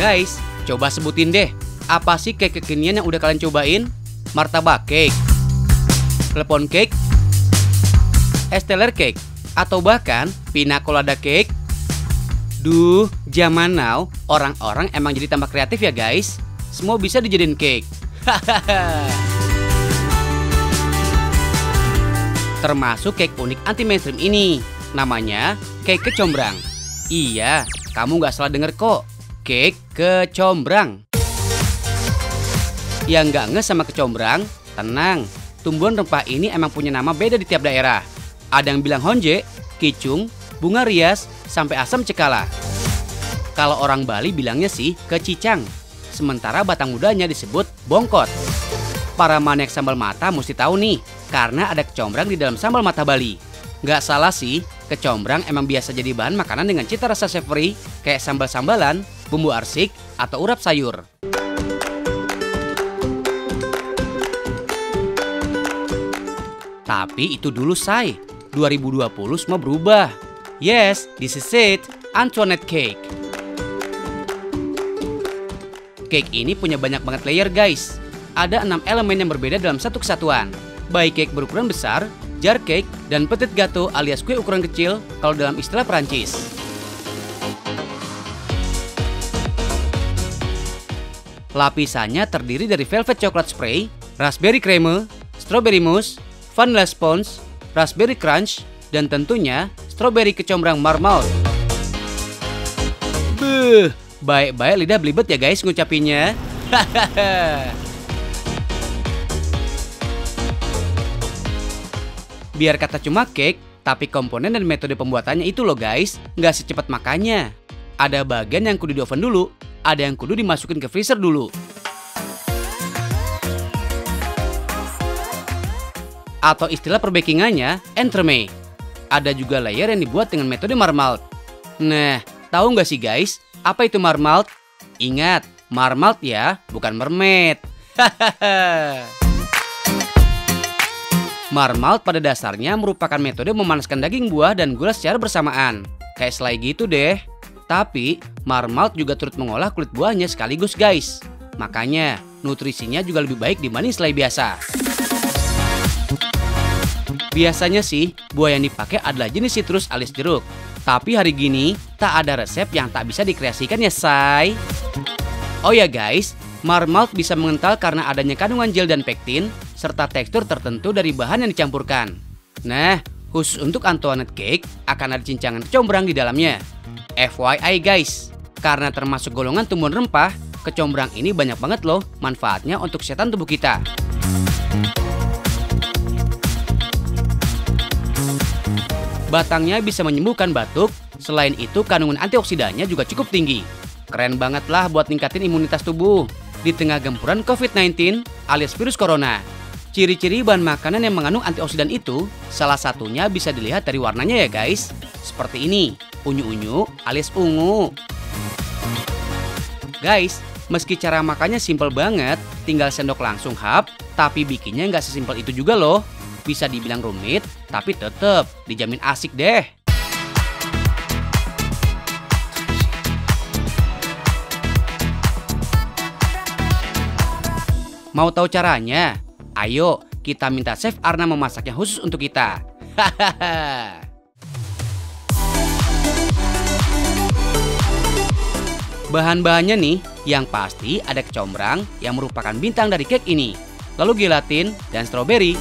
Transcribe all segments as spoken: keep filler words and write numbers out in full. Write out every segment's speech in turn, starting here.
Guys, coba sebutin deh, apa sih cake kekinian yang udah kalian cobain? Martabak cake, klepon cake, esteller cake, atau bahkan pina colada cake? Duh, zaman now, orang-orang emang jadi tambah kreatif ya guys. Semua bisa dijadiin cake. Termasuk cake unik anti mainstream ini. Namanya cake kecombrang. Iya, kamu nggak salah denger kok. Cake kecombrang. Yang nggak nge sama kecombrang, tenang. Tumbuhan rempah ini emang punya nama beda di tiap daerah. Ada yang bilang honje, kicung, bunga rias, sampai asam cekala. Kalau orang Bali bilangnya sih kecicang. Sementara batang mudanya disebut bongkot. Para maniak sambal mata mesti tahu nih, karena ada kecombrang di dalam sambal mata Bali. Nggak salah sih, kecombrang emang biasa jadi bahan makanan dengan cita rasa savory kayak sambal-sambalan, bumbu arsik, atau urap sayur. Tapi itu dulu say, dua ribu dua puluh semua berubah. Yes, this is it, Antoinette cake. Cake ini punya banyak banget layer guys. Ada enam elemen yang berbeda dalam satu kesatuan. Baik cake berukuran besar, jar cake, dan petit gâteau alias kue ukuran kecil kalau dalam istilah Perancis. Lapisannya terdiri dari velvet coklat spray, raspberry creme, strawberry mousse, vanilla sponge, raspberry crunch, dan tentunya strawberry kecombrang marmalade. Beuh, baik-baik lidah belibet ya guys ngucapinnya. Biar kata cuma cake, tapi komponen dan metode pembuatannya itu loh guys, nggak secepat makannya. Ada bagian yang kudu di oven dulu, ada yang kudu dimasukin ke freezer dulu. Atau istilah perbakingannya, entremet. Ada juga layer yang dibuat dengan metode marmalade. Nah, tahu nggak sih guys, apa itu marmalade? Ingat, marmalade ya, bukan mermaid. Marmalade pada dasarnya merupakan metode memanaskan daging buah dan gula secara bersamaan. Kayak selai gitu deh. Tapi, marmalade juga turut mengolah kulit buahnya sekaligus guys. Makanya, nutrisinya juga lebih baik dibanding selai biasa. Biasanya sih, buah yang dipakai adalah jenis sitrus alias jeruk. Tapi hari gini, tak ada resep yang tak bisa dikreasikan ya say. Oh ya guys, marmalade bisa mengental karena adanya kandungan gel dan pektin, serta tekstur tertentu dari bahan yang dicampurkan. Nah, khusus untuk Antoinette cake, akan ada cincangan kecombrang di dalamnya. F Y I guys, karena termasuk golongan tumbuhan rempah, kecombrang ini banyak banget loh manfaatnya untuk kesehatan tubuh kita. Batangnya bisa menyembuhkan batuk, selain itu kandungan antioksidannya juga cukup tinggi. Keren banget lah buat ningkatin imunitas tubuh di tengah gempuran covid sembilan belas alias virus corona. Ciri-ciri bahan makanan yang mengandung antioksidan itu salah satunya bisa dilihat dari warnanya ya guys. Seperti ini, unyu-unyu alias ungu. Guys, meski cara makannya simple banget, tinggal sendok langsung hap, tapi bikinnya nggak sesimpel itu juga loh. Bisa dibilang rumit, tapi tetep dijamin asik deh. Mau tahu caranya? Ayo, kita minta Chef Arna memasaknya khusus untuk kita. Hahaha. Bahan-bahannya nih, yang pasti ada kecombrang yang merupakan bintang dari cake ini. Lalu gelatin dan stroberi.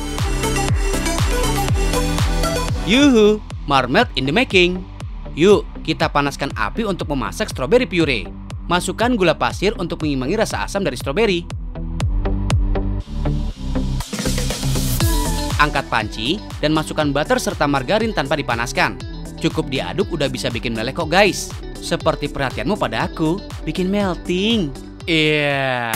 Yuhu, marmalade in the making. Yuk, kita panaskan api untuk memasak strawberry puree. Masukkan gula pasir untuk mengimbangi rasa asam dari stroberi. Angkat panci dan masukkan butter serta margarin tanpa dipanaskan. Cukup diaduk udah bisa bikin meleleh kok guys. Seperti perhatianmu pada aku, bikin melting. Iya. Yeah.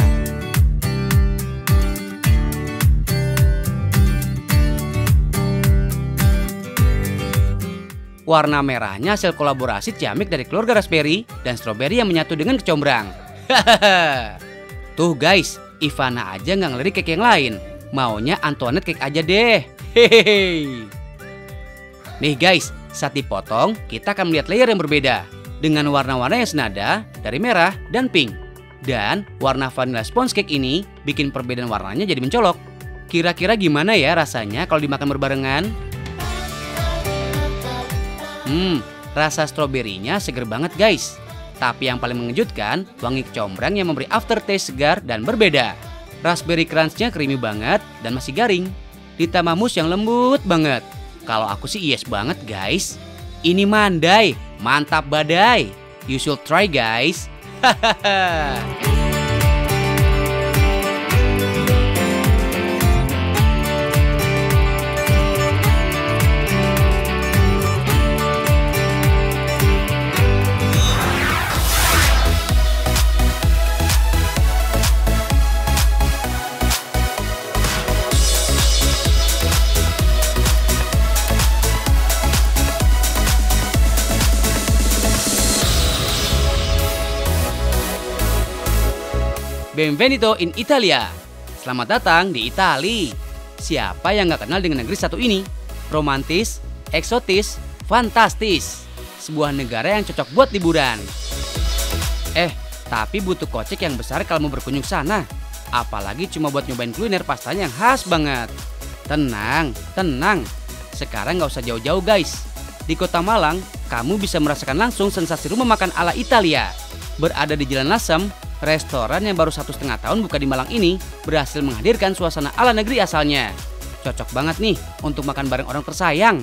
Warna merahnya hasil kolaborasi ciamik dari keluarga raspberry dan stroberi yang menyatu dengan kecombrang. Tuh guys, Ivana aja nggak ngelirik cake yang lain. Maunya Antoinette cake aja deh. Hehehe. Nih guys, saat dipotong, kita akan melihat layer yang berbeda. dengan warna-warna yang senada dari merah dan pink. Dan warna vanilla sponge cake ini bikin perbedaan warnanya jadi mencolok. Kira-kira gimana ya rasanya kalau dimakan berbarengan? Hmm, rasa stroberinya seger banget guys. Tapi yang paling mengejutkan, wangi kecombrang yang memberi aftertaste segar dan berbeda. Raspberry crunch-nya creamy banget dan masih garing. Ditambah mousse yang lembut banget. Kalau aku sih yes banget guys. Ini mandai, mantap badai. You should try guys. Hahaha. Benvenuto in Italia. Selamat datang di Itali. Siapa yang gak kenal dengan negeri satu ini? Romantis, eksotis, fantastis. Sebuah negara yang cocok buat liburan. Eh, tapi butuh kocek yang besar kalau mau berkunjung sana. Apalagi cuma buat nyobain kuliner pastanya yang khas banget. Tenang, tenang. Sekarang gak usah jauh-jauh guys. Di kota Malang, kamu bisa merasakan langsung sensasi rumah makan ala Italia. Berada di Jalan Lasem, restoran yang baru satu setengah tahun buka di Malang ini berhasil menghadirkan suasana ala negeri asalnya. Cocok banget nih untuk makan bareng orang tersayang.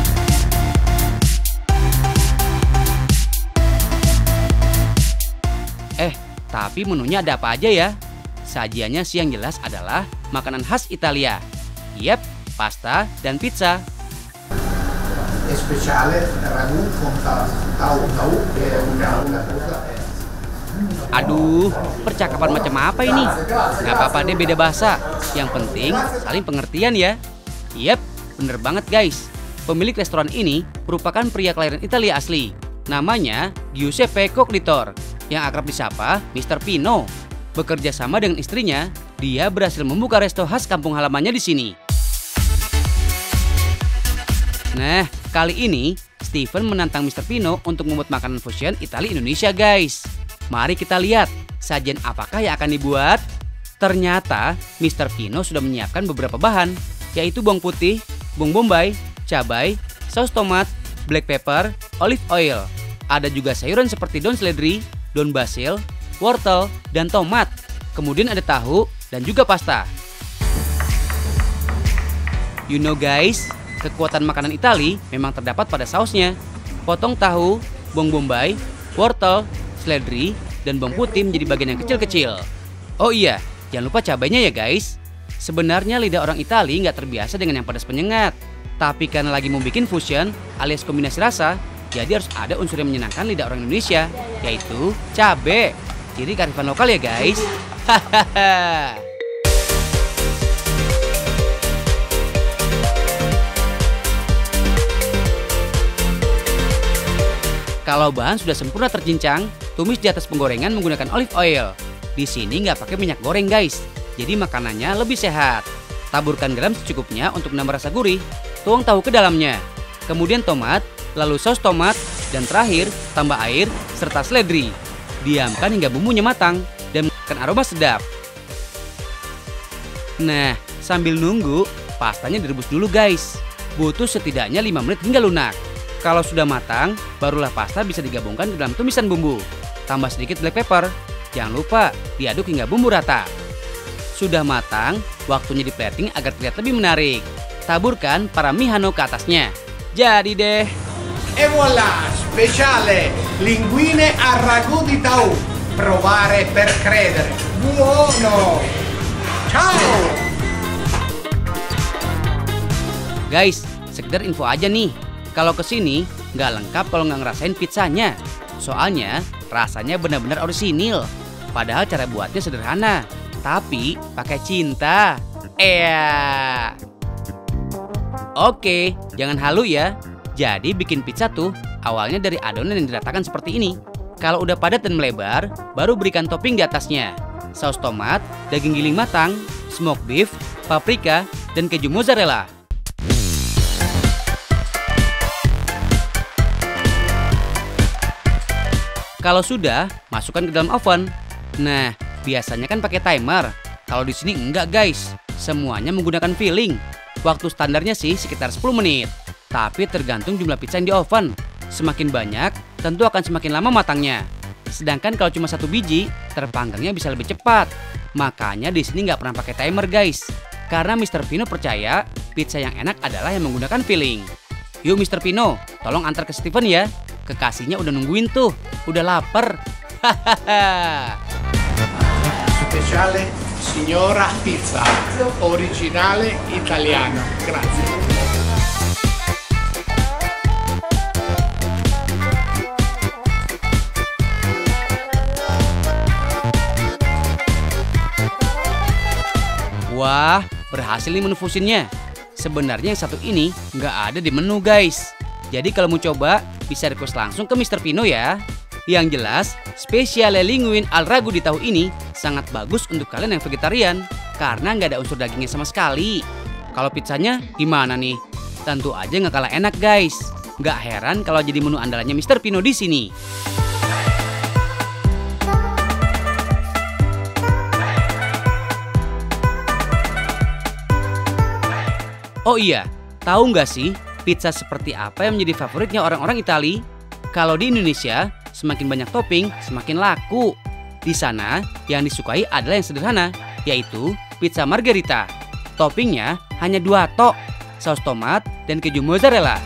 Eh, tapi menunya ada apa aja ya? Sajiannya sih yang jelas adalah makanan khas Italia. Yep, pasta dan pizza. Speciale ragù con tahu tahu una una cosa. Aduh, percakapan macam apa ini? Gak apa-apa deh beda bahasa. Yang penting saling pengertian ya. Yep, bener banget guys. Pemilik restoran ini merupakan pria kelahiran Italia asli. Namanya Giuseppe Coglitor, yang akrab disapa mister Pino. Bekerja sama dengan istrinya, dia berhasil membuka resto khas kampung halamannya di sini. Nah, kali ini Steven menantang mister Pino untuk membuat makanan fusion Italia Indonesia guys. Mari kita lihat sajian apakah yang akan dibuat. Ternyata mister Pino sudah menyiapkan beberapa bahan, yaitu bawang putih, bawang bombay, cabai, saus tomat, black pepper, olive oil. Ada juga sayuran seperti daun seledri, daun basil, wortel, dan tomat. Kemudian ada tahu dan juga pasta. You know guys, kekuatan makanan Itali memang terdapat pada sausnya. Potong tahu, bawang bombay, wortel, seledri, dan bawang putih menjadi bagian yang kecil-kecil. Oh iya, jangan lupa cabainya ya guys. Sebenarnya lidah orang Itali nggak terbiasa dengan yang pedas penyengat. Tapi karena lagi mau bikin fusion alias kombinasi rasa, jadi harus ada unsur yang menyenangkan lidah orang Indonesia, yaitu cabai. Ciri kearifan lokal ya guys. Hahaha. Kalau bahan sudah sempurna tercincang, tumis di atas penggorengan menggunakan olive oil. Di sini nggak pakai minyak goreng guys, jadi makanannya lebih sehat. Taburkan garam secukupnya untuk menambah rasa gurih. Tuang tahu ke dalamnya. Kemudian tomat, lalu saus tomat, dan terakhir tambah air serta seledri. Diamkan hingga bumbunya matang dan mengeluarkan aroma sedap. Nah, sambil nunggu, pastanya direbus dulu guys. Butuh setidaknya lima menit hingga lunak. Kalau sudah matang, barulah pasta bisa digabungkan ke dalam tumisan bumbu. Tambah sedikit black pepper. Jangan lupa diaduk hingga bumbu rata. Sudah matang, waktunya di plating agar terlihat lebih menarik. Taburkan parmigiano ke atasnya. Jadi deh. E voilà, speciale linguine al ragù di tahu. Provare per credere. Buono. Ciao. Guys, sekedar info aja nih. Kalau kesini nggak lengkap kalau nggak ngerasain pizzanya. Soalnya rasanya benar-benar orisinil. Padahal cara buatnya sederhana, tapi pakai cinta. Iya. Oke, jangan halu ya. Jadi bikin pizza tuh awalnya dari adonan yang diratakan seperti ini. Kalau udah padat dan melebar, baru berikan topping di atasnya. Saus tomat, daging giling matang, smoked beef, paprika, dan keju mozzarella. Kalau sudah, masukkan ke dalam oven. Nah, biasanya kan pakai timer. Kalau di sini enggak guys, semuanya menggunakan filling. Waktu standarnya sih sekitar sepuluh menit. Tapi tergantung jumlah pizza yang di oven. Semakin banyak, tentu akan semakin lama matangnya. Sedangkan kalau cuma satu biji, terpanggangnya bisa lebih cepat. Makanya di sini nggak pernah pakai timer guys. Karena mister Pino percaya pizza yang enak adalah yang menggunakan filling. Yuk mister Pino, tolong antar ke Steven ya. Kekasihnya udah nungguin tuh, udah lapar. Hahaha. Speciale signora pizza, originale italiano. Grazie. Wah, berhasil nih menu fusionnya. Sebenarnya yang satu ini nggak ada di menu guys. Jadi kalau mau coba, bisa request langsung ke mister Pino ya. Yang jelas, spesiale linguine al ragu di tahu ini sangat bagus untuk kalian yang vegetarian. Karena nggak ada unsur dagingnya sama sekali. Kalau pizzanya gimana nih? Tentu aja nggak kalah enak guys. Nggak heran kalau jadi menu andalannya mister Pino di sini. Oh iya, tahu nggak sih pizza seperti apa yang menjadi favoritnya orang-orang Itali? Kalau di Indonesia, semakin banyak topping, semakin laku. Di sana, yang disukai adalah yang sederhana, yaitu pizza margherita. Toppingnya hanya dua tok, saus tomat dan keju mozzarella.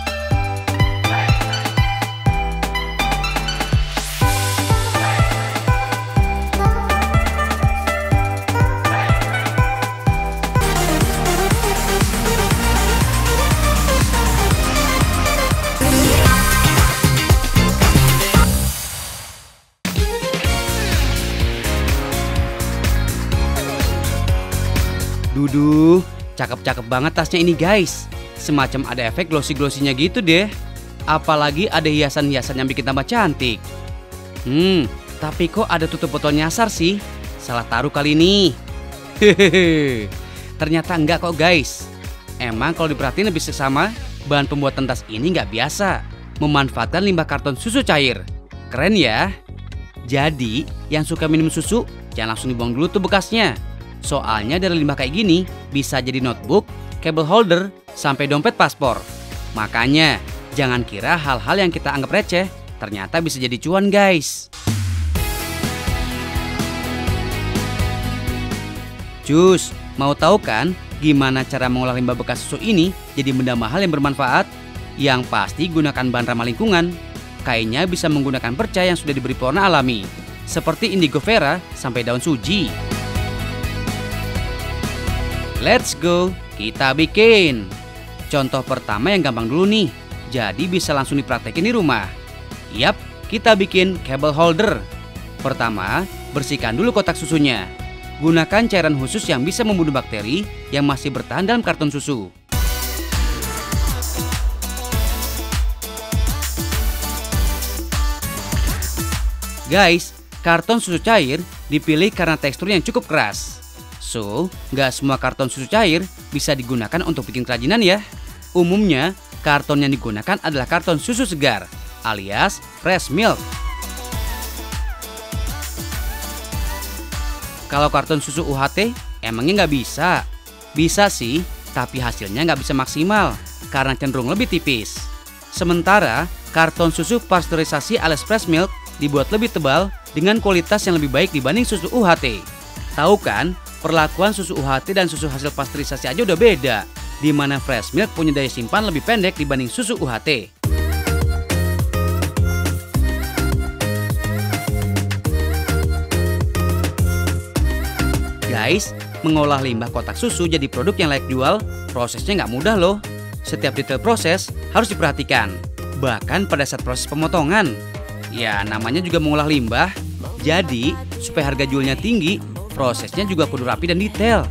Duduh, cakep-cakep banget tasnya ini guys. Semacam ada efek glossy-glossinya gitu deh. Apalagi ada hiasan-hiasan yang bikin tambah cantik. Hmm, tapi kok ada tutup botol nyasar sih? Salah taruh kali ini. Hehehe. Ternyata enggak kok guys. Emang kalau diperhatiin lebih seksama, bahan pembuatan tas ini nggak biasa. Memanfaatkan limbah karton susu cair. Keren ya? Jadi, yang suka minum susu, jangan langsung dibuang dulu tuh bekasnya. Soalnya dari limbah kayak gini bisa jadi notebook, cable holder, sampai dompet paspor. Makanya jangan kira hal-hal yang kita anggap receh ternyata bisa jadi cuan guys. Cus, mau tahu kan gimana cara mengolah limbah bekas susu ini jadi benda mahal yang bermanfaat? Yang pasti gunakan bahan ramah lingkungan. Kainnya bisa menggunakan perca yang sudah diberi pewarna alami, seperti indigo vera sampai daun suji. Let's go, kita bikin. Contoh pertama yang gampang dulu nih, jadi bisa langsung dipraktekin di rumah. Yap, kita bikin cable holder. Pertama, bersihkan dulu kotak susunya. Gunakan cairan khusus yang bisa membunuh bakteri yang masih bertahan dalam karton susu. Guys, karton susu cair dipilih karena teksturnya yang cukup keras. So, nggak semua karton susu cair bisa digunakan untuk bikin kerajinan ya. Umumnya, karton yang digunakan adalah karton susu segar, alias fresh milk. Kalau karton susu U H T, emangnya nggak bisa? Bisa sih, tapi hasilnya nggak bisa maksimal, karena cenderung lebih tipis. Sementara, karton susu pasteurisasi alias fresh milk dibuat lebih tebal dengan kualitas yang lebih baik dibanding susu U H T. Tahu kan? Perlakuan susu U H T dan susu hasil pasteurisasi aja udah beda, di mana fresh milk punya daya simpan lebih pendek dibanding susu U H T. Guys, mengolah limbah kotak susu jadi produk yang layak jual, prosesnya nggak mudah loh. Setiap detail proses harus diperhatikan, bahkan pada saat proses pemotongan. Ya, namanya juga mengolah limbah, jadi supaya harga jualnya tinggi, prosesnya juga kudu rapi dan detail.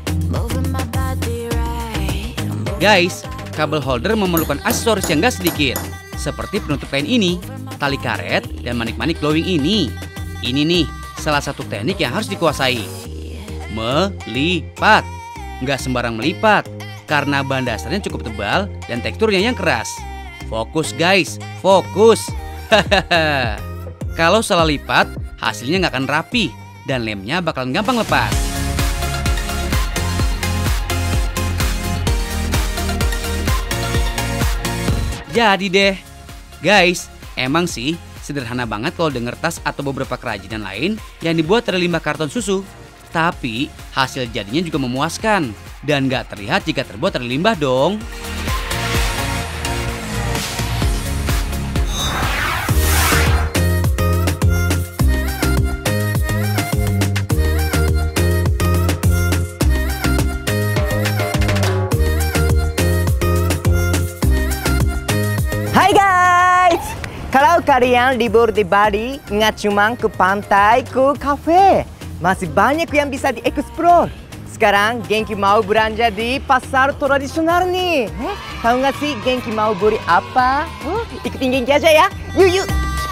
Guys, kabel holder memerlukan aksesoris yang gak sedikit, seperti penutup kain ini, tali karet, dan manik-manik glowing ini. Ini nih, salah satu teknik yang harus dikuasai. Melipat. Nggak sembarang melipat, karena bahan dasarnya cukup tebal dan teksturnya yang keras. Fokus guys, fokus. Hahaha. Kalau salah lipat, hasilnya nggak akan rapi dan lemnya bakalan gampang lepas. Jadi deh, guys, emang sih sederhana banget kalau denger tas atau beberapa kerajinan lain yang dibuat dari limbah karton susu. Tapi hasil jadinya juga memuaskan dan nggak terlihat jika terbuat dari limbah dong. Hai guys, kalau kalian libur di Bali, nggak cuma ke pantai, ke kafe, masih banyak yang bisa dieksplor. Sekarang Genki mau belanja di pasar tradisional nih. Eh, tahu nggak sih Genki mau beli apa? Huh? Ikutin Genki aja ya. Yuk yuk.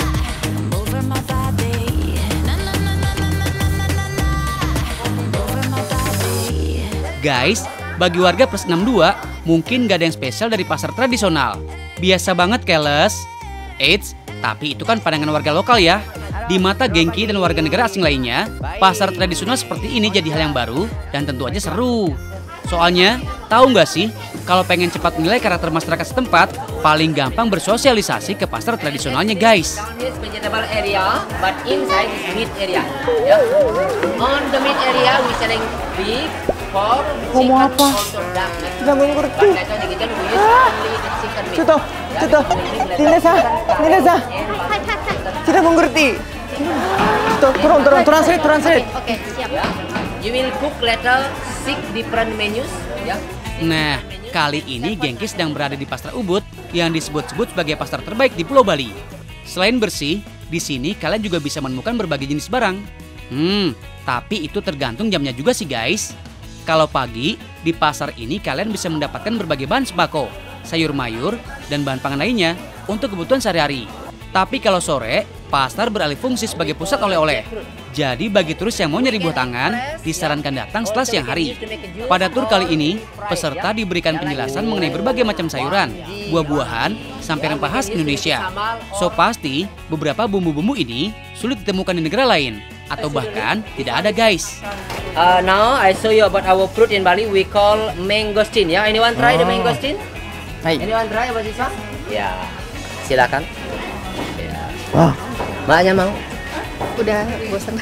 Guys, bagi warga plus enam puluh dua, mungkin nggak ada yang spesial dari pasar tradisional. Biasa banget keles. Eits, tapi itu kan pandangan warga lokal ya. Di mata Genki dan warga negara asing lainnya, pasar tradisional seperti ini jadi hal yang baru dan tentu aja seru. Soalnya, tahu nggak sih, kalau pengen cepat menilai karakter masyarakat setempat, paling gampang bersosialisasi ke pasar tradisionalnya guys. This vegetable area, but inside is meat area. Yeah. On the meat area, we selling beef, pork, chicken, apa? also duck. Tidak mengerti. But later di kitchen we use only the chicken meat. Cuto, Cuto, Ninesa, Ninesa, tidak mengerti. Cuto, turun, turun, translate, translate. Okay, siap. You will cook later six different menus. Yeah. Nah, kali ini Genki sedang berada di Pasar Ubud yang disebut-sebut sebagai pasar terbaik di Pulau Bali. Selain bersih, di sini kalian juga bisa menemukan berbagai jenis barang. Hmm, tapi itu tergantung jamnya juga sih guys. Kalau pagi, di pasar ini kalian bisa mendapatkan berbagai bahan sembako, sayur mayur, dan bahan pangan lainnya untuk kebutuhan sehari-hari. Tapi kalau sore, pasar beralih fungsi sebagai pusat oleh-oleh. Jadi bagi turis yang mau nyari buah tangan, disarankan datang setelah siang hari. Pada tur kali ini, peserta diberikan penjelasan mengenai berbagai macam sayuran, buah-buahan, sampai rempah khas Indonesia. So pasti, beberapa bumbu-bumbu ini sulit ditemukan di negara lain, atau bahkan tidak ada guys. Uh, now I show you about our fruit in Bali. We call mangosteen. Ya, anyone try the mangosteen? Hai. Anyone try apa sih, Ya, silakan. Ya. Wah, Mbaknya mau? Udah bosan.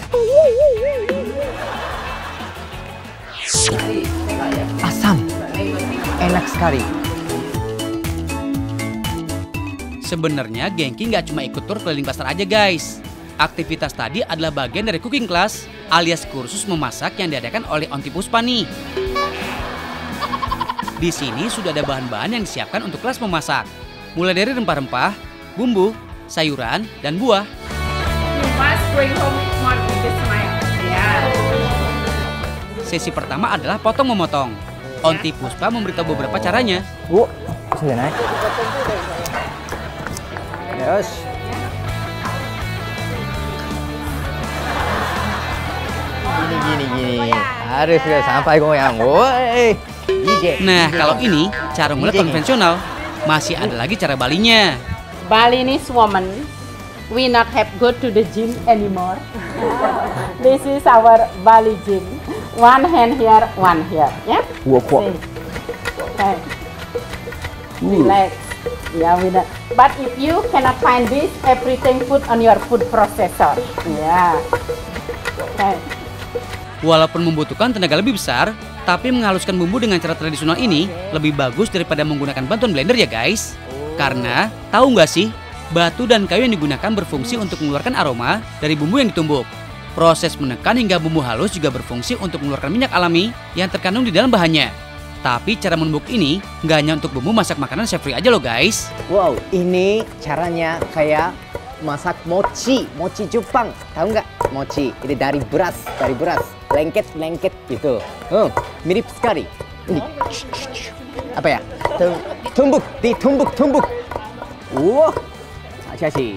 asam, enak sekali. Sebenarnya Genki nggak cuma ikut tur keliling pasar aja guys. Aktivitas tadi adalah bagian dari cooking class alias kursus memasak yang diadakan oleh Onti Puspa nih. Di sini sudah ada bahan-bahan yang disiapkan untuk kelas memasak. Mulai dari rempah-rempah, bumbu, sayuran, dan buah. Sesi pertama adalah potong memotong. Onti Puspa memberitahu beberapa caranya. Bu, sudah naik. Terus. Gini, gini, gini. Harus sudah sampai goyang. Woi. Nah, kalau ini cara mulai konvensional. Masih ada lagi cara Balinya. Balinese woman, we not have go to the gym anymore. This is our Bali gym. One hand here, one here. Yeah. Wah, wah. Okay. Relax. Yeah, we not. But if you cannot find this, everything put on your food processor. Yeah. Okay. Walaupun membutuhkan tenaga lebih besar, tapi menghaluskan bumbu dengan cara tradisional ini lebih bagus daripada menggunakan bantuan blender ya guys. Karena tahu nggak sih, batu dan kayu yang digunakan berfungsi untuk mengeluarkan aroma dari bumbu yang ditumbuk. Proses menekan hingga bumbu halus juga berfungsi untuk mengeluarkan minyak alami yang terkandung di dalam bahannya. Tapi cara menumbuk ini nggak hanya untuk bumbu masak makanan chef free aja loh guys. Wow, ini caranya kayak masak mochi, mochi Jepang. Tahu nggak? Mochi ini dari beras, dari beras, lengket-lengket gitu. Oh, mirip sekali. Ini apa ya? Tumbuk, ditumbuk-tumbuk. Wah, hati-hati.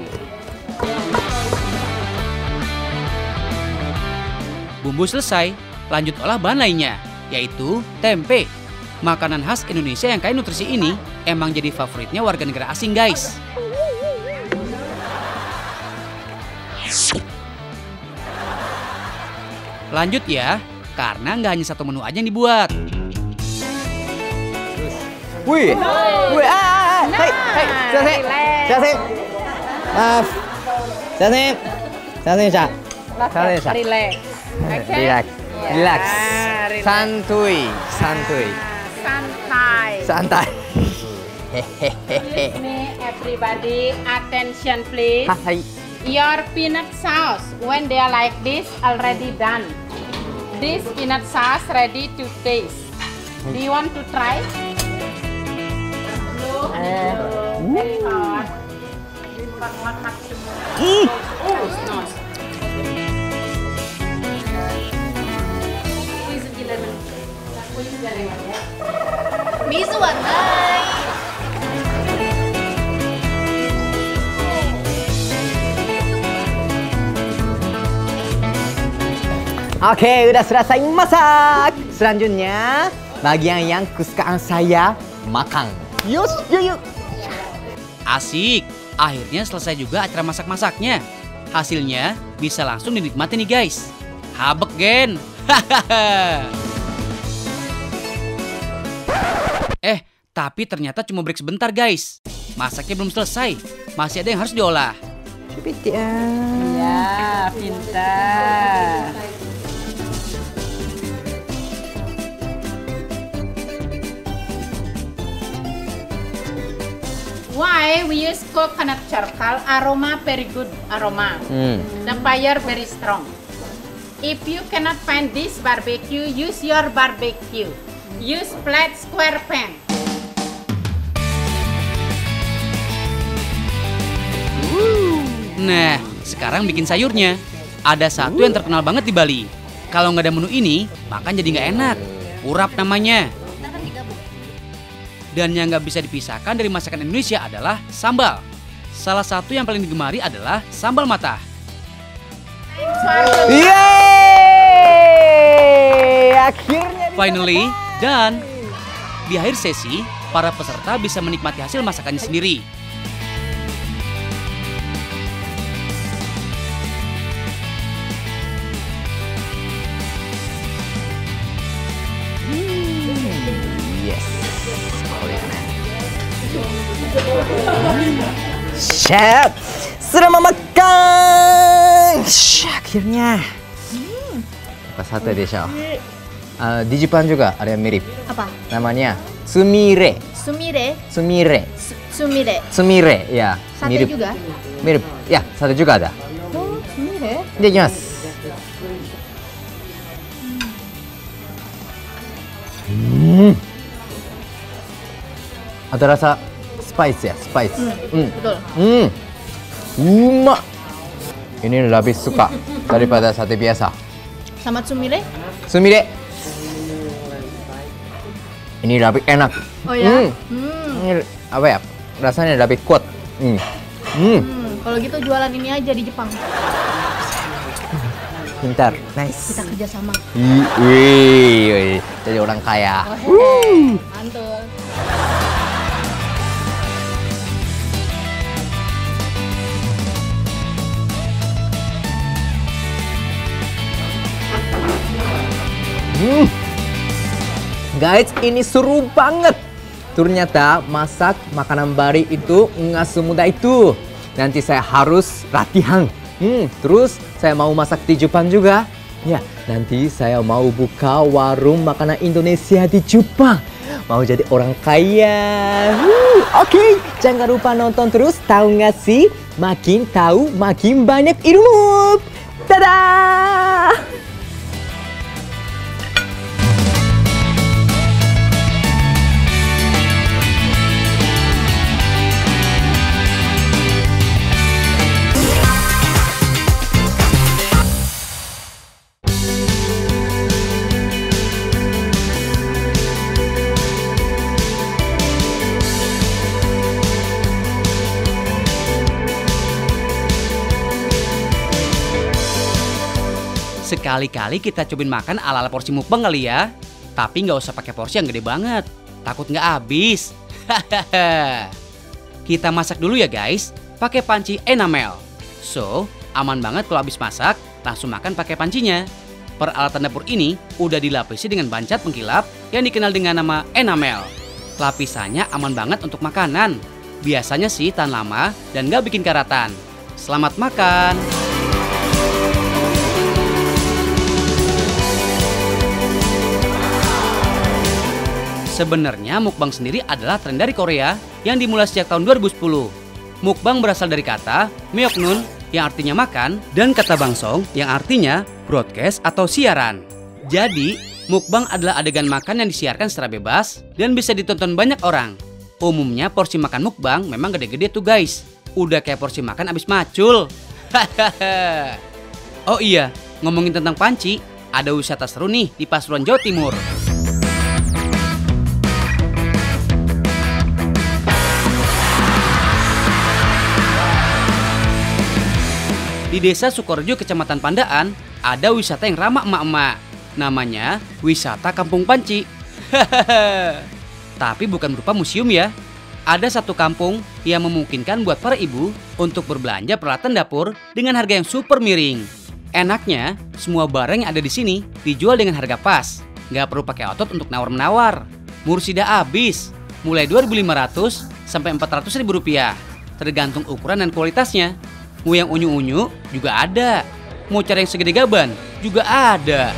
Bumbu selesai, lanjut olah bahan lainnya, yaitu tempe. Makanan khas Indonesia yang kaya nutrisi ini emang jadi favoritnya warga negara asing guys. Lanjut ya, karena nggak hanya satu menu aja yang dibuat. Wih, wih, ah, hei, hei, selesai, selesai, maaf, selesai, selesai, Cak, selesai, Cak. Relax. Okay. Relax, relax, Ah, relax. santuy, santuy, Santai. santai. Excuse me, everybody, attention please. Hai, Your peanut sauce, when they are like this, already done. This peanut sauce ready to taste. Do you want to try? No, no, very hot. Hot, hot, hot. Oh, it's nice. Squeeze the lemon. Squeeze the lemon, yeah. Miso warnai. Oke, udah selesai masak. Selanjutnya, bagian yang kesukaan saya, makan. Yus, yuk, yuk. Asik, akhirnya selesai juga acara masak-masaknya. Hasilnya bisa langsung dinikmati nih guys. Habek gen. Eh, tapi ternyata cuma break sebentar guys. Masaknya belum selesai. Masih ada yang harus diolah. Ya, pintar. Why we use coconut charcoal? Aroma very good aroma. Hmm. The fire very strong. If you cannot find this barbecue, use your barbecue. Use flat square pan. Nah, sekarang bikin sayurnya. Ada satu yang terkenal banget di Bali. Kalau nggak ada menu ini, makan jadi nggak enak. Urap namanya. Dan yang nggak bisa dipisahkan dari masakan Indonesia adalah sambal. Salah satu yang paling digemari adalah sambal matah. Yeay! Akhirnya bisa Finally, makan. done. Di akhir sesi, para peserta bisa menikmati hasil masakannya sendiri. Yes. Chef, sudah mau makan. Shh, akhirnya. Apa sate desho? Uh, di Jepang juga ada yang mirip. Apa? Namanya sumire. Sumire. Sumire. Su- Sumire. Sumire, ya. Sate mirip. juga? Mirip. Ya, sate juga ada. Oh, sumire. Itadakimasu. Hmm. Ada rasa spice ya, spice. Hmm. Betul. Hmm. Uma. Ini lebih suka daripada sate biasa. Sama sumire? Sumire. Ini lebih enak. Oh ya? Hmm. Hmm. Ini apa ya? Rasanya lebih kuat. Hmm. Hmm. Hmm. Kalau gitu jualan ini aja di Jepang. Pintar. Nice. Kita kerjasama. Ih, wih, wih. Jadi orang kaya. Mantul. Hmm. Guys, ini seru banget. Ternyata masak makanan Bali itu nggak semudah itu. Nanti saya harus latihan. Hmm, terus saya mau masak di Jepang juga. Ya, nanti saya mau buka warung makanan Indonesia di Jepang. Mau jadi orang kaya. Uh, Oke, okay. Jangan lupa nonton terus. Tahu nggak sih? Makin tahu, makin banyak ilmu. Dadah! Sekali-kali kita cobain makan ala-ala porsi mukbang kali ya. Tapi nggak usah pakai porsi yang gede banget. Takut nggak habis. Kita masak dulu ya guys. Pakai panci enamel. So, Aman banget kalau habis masak, langsung makan pakai pancinya. Peralatan dapur ini udah dilapisi dengan bancat pengkilap yang dikenal dengan nama enamel. Lapisannya aman banget untuk makanan. Biasanya sih tahan lama dan gak bikin karatan. Selamat makan! Sebenarnya mukbang sendiri adalah tren dari Korea yang dimulai sejak tahun dua ribu sepuluh. Mukbang berasal dari kata myeoknun yang artinya makan dan kata bangsong yang artinya broadcast atau siaran. Jadi, mukbang adalah adegan makan yang disiarkan secara bebas dan bisa ditonton banyak orang. Umumnya porsi makan mukbang memang gede-gede tuh guys. Udah kayak porsi makan abis macul. Oh iya, ngomongin tentang panci, ada wisata seru nih di Pasuruan, Jawa Timur. Di Desa Sukorejo, Kecamatan Pandaan, ada wisata yang ramah emak-emak. Namanya wisata Kampung Panci. Tapi bukan berupa museum ya. Ada satu kampung yang memungkinkan buat para ibu untuk berbelanja peralatan dapur dengan harga yang super miring. Enaknya, semua barang yang ada di sini dijual dengan harga pas. Nggak perlu pakai otot untuk nawar-menawar. Mursidah habis, mulai dua ribu lima ratus sampai empat ratus ribu rupiah. Tergantung ukuran dan kualitasnya. Mau yang unyu-unyu juga ada. Mau cari yang segede gaban juga ada.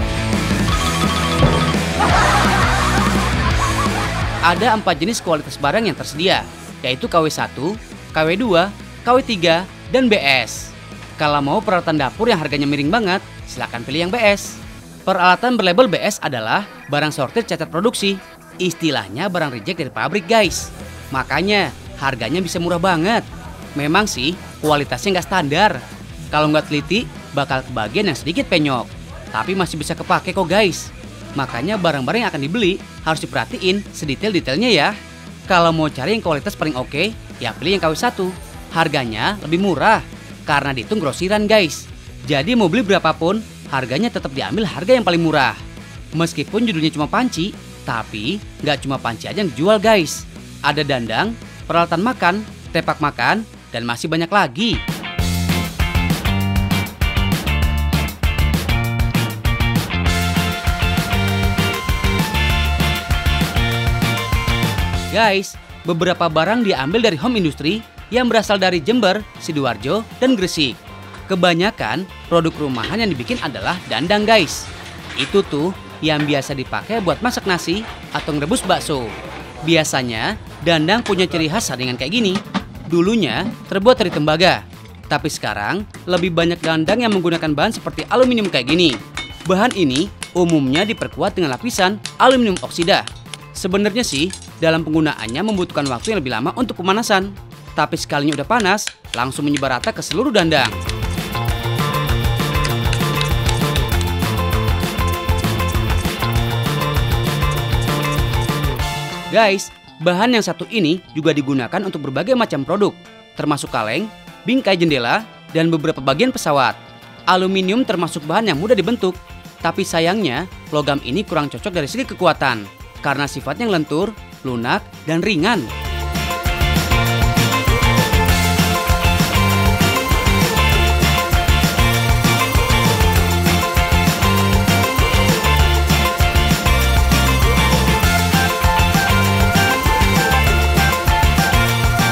Ada empat jenis kualitas barang yang tersedia, yaitu K W satu, K W dua, K W tiga, dan B S. Kalau mau peralatan dapur yang harganya miring banget, silahkan pilih yang B S. Peralatan berlabel B S adalah barang sortir cacat produksi. Istilahnya barang reject dari pabrik guys. Makanya harganya bisa murah banget. Memang sih kualitasnya nggak standar. Kalau nggak teliti bakal kebagian yang sedikit penyok. Tapi masih bisa kepake kok guys. Makanya barang-barang yang akan dibeli harus diperhatiin sedetail-detailnya ya. Kalau mau cari yang kualitas paling oke, ya pilih yang K W satu. Harganya lebih murah karena dihitung grosiran guys. Jadi mau beli berapapun, harganya tetap diambil harga yang paling murah. Meskipun judulnya cuma panci, tapi nggak cuma panci aja yang dijual guys. Ada dandang, peralatan makan, tepak makan, dan masih banyak lagi. Guys, beberapa barang diambil dari home industry yang berasal dari Jember, Sidoarjo, dan Gresik. Kebanyakan produk rumahan yang dibikin adalah dandang guys. Itu tuh yang biasa dipakai buat masak nasi atau ngerebus bakso. Biasanya dandang punya ciri khas saringan kayak gini. Dulunya terbuat dari tembaga, tapi sekarang lebih banyak dandang yang menggunakan bahan seperti aluminium kayak gini. Bahan ini umumnya diperkuat dengan lapisan aluminium oksida. Sebenarnya sih dalam penggunaannya membutuhkan waktu yang lebih lama untuk pemanasan. Tapi sekalinya udah panas, langsung menyebar rata ke seluruh dandang. Guys, bahan yang satu ini juga digunakan untuk berbagai macam produk, termasuk kaleng, bingkai jendela, dan beberapa bagian pesawat. Aluminium termasuk bahan yang mudah dibentuk, tapi sayangnya logam ini kurang cocok dari segi kekuatan, karena sifatnya lentur, lunak, dan ringan.